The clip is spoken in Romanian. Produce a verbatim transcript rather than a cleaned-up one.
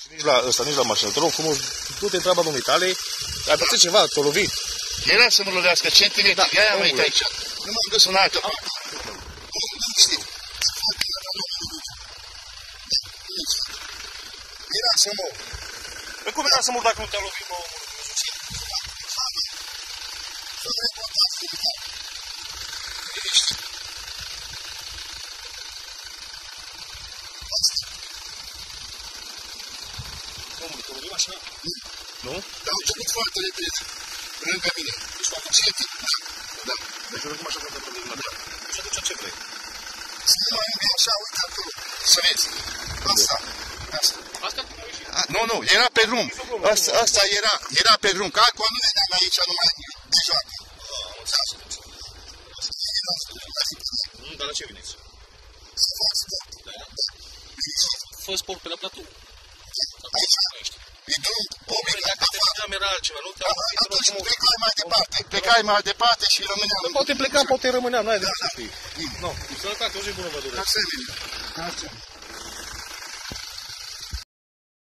Și nici la ăsta, nici la mașină. Te rog frumos, du-te în treaba domnului tale, ai pățit ceva, te-o lovit. Era să mă lovească centimetri, da, i-aia am venit aici. Nu m-am dus în altă parte. Nu știu. Era să mor. Păi cum era să mor dacă nu te-a lovit, mă, omul? Omul, te-a lovit mașina? Nu? Dar am început foarte repede. Lângă mine. Deci tu acum Centi. Da. Deci oricum așa foarte lovit la tine. Și atunci ce vrei? Să nu mai îmi așa, uite acolo. Să vezi. Asta. Asta. Asta cum a ieșit? Nu, nu, era pe drum. Asta, asta era, era pe drum. Că acum nu vedeam aici numai de joacă. Nu, dar la ce veniți? Fă sport pe la platou. Aici. E drum public. Dacă te vedeam era altceva, nu te-am lovit. Atunci plecai mai departe. Plecai mai departe și rămâneam. Poate pleca, poate rămâneam, n-ai de ce să fii. Nu, sănătate, o zi bună vă doresc. Asemenea. Asemenea.